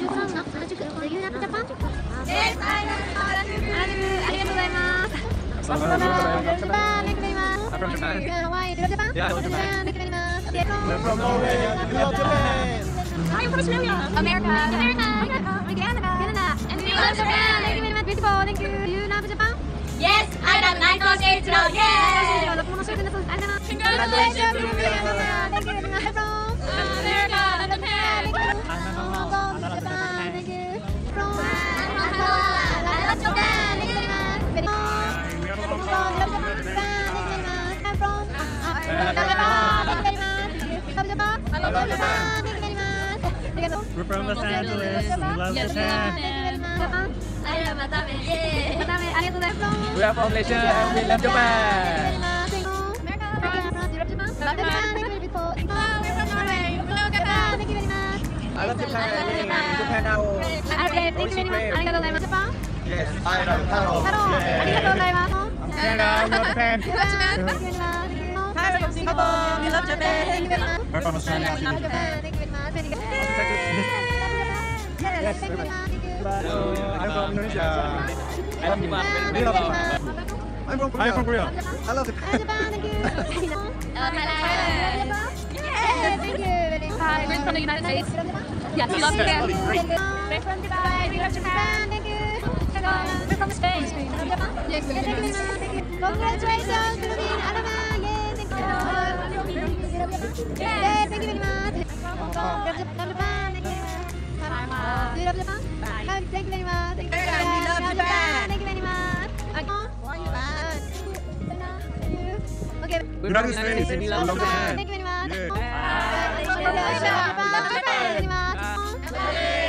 13の原宿レギュラージャパン。 Yes, I love Harajuku. ありがとうございます。バスタバー、ジャパン、ネクベリマス。ハワイ、ルロジャパン。ジャパン、ネクベリマス。We're from Norway. We love Japan. I'm from Australia. America, Canada, and we love Japan. Thank you very much. Beautiful. Thank you. Do you love Japan? Yes, I love Naito Sheiichiro. Yes. 六本のシューティングです。ありがとうございます。 Congratulations. Thank you very much. From America, Japan. Thank you. From I love Japan. Thank you very much. Very much. From love Japan. Thank you very much. I'm from love Japan. Thank you very much. Love Japan. I love Love Japan. Japan. Thank you very much. We're from Los Angeles. We love Yes, Japan. Thank you very much. Japan. I love Watame. Yay. またね、ありがとうございます。 We are from Malaysia and we love Japan. I love Japan. Japan now. Yes, I love Taro. Canada, we love Japan. Hi, from Singapore. We love Japan. We're from Australia. I'm from Indonesia. I love Japan. I'm from Korea. I'm from Korea. I love Japan. We're from the United States. Yes, we love Japan. We're from Dubai. We love Japan. Thank you. We're from Spain. Yes, we love Japan. Congratulations, Philippine Alama. Yay, thank you. Yay, thank you very much. Love Japan, thank you. Do you love Japan? Thank you very much. Thank you. We love Japan. Thank you very much. Okay. United States. We love Japan. Thank you very much. Yeah. Congratulations, Japan. Thank you very much.